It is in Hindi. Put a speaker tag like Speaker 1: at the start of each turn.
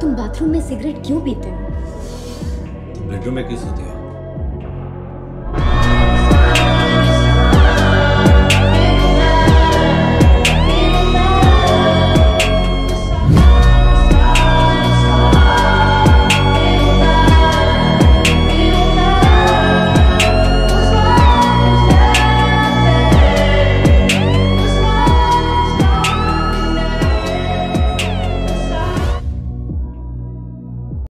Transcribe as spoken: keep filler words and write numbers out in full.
Speaker 1: तुम बाथरूम में सिगरेट क्यों पीते हो?
Speaker 2: तुम बेडरूम में क्यों सोती हो?